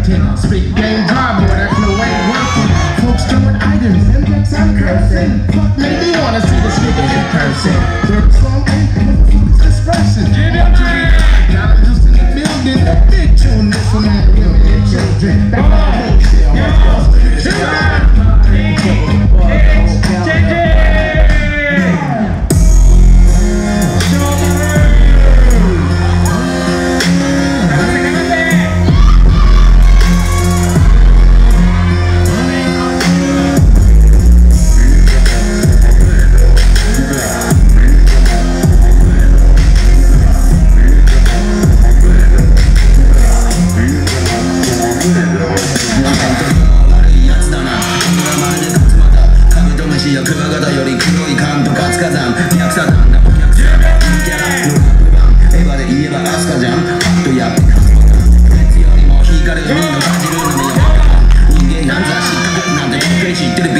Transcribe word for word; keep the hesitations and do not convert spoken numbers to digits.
content. Spit game dry, boy, that's no way working. Folks throwing items, M X I'm cursing. Fuck, make me wanna see this nigga in person. Third song ain't motherfuckers expressing. Now I'm just in the building. Big tune, this one, man, women and children. Back on the hotel, my boss. クワガタより黒い缶と活火山逆さなんだお客さんキャラのラップ版エヴァで言えばアスカじゃんパッとやって勝つパターン別よりも光る海の感じるのに人間なんざ失格なんてとっくに知ってる